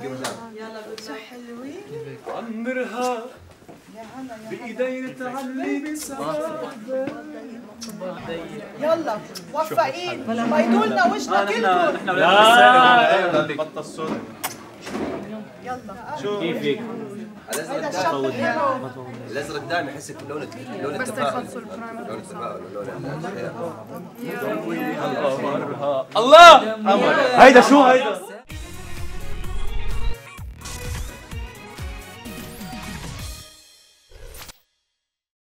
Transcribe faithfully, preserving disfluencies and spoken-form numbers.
يلا شو حلوين. عمرها بايدي نتعلم سوا. يلا موفقين بيضوا لنا وشنا كلكم. لا بطل الصوت. يلا شو كيفك؟ هذا الشاب الحلو. الازرق دائما يحسك لون لون التفاؤل لون التفاؤل لون الخير. الله هيدا شو هيدا؟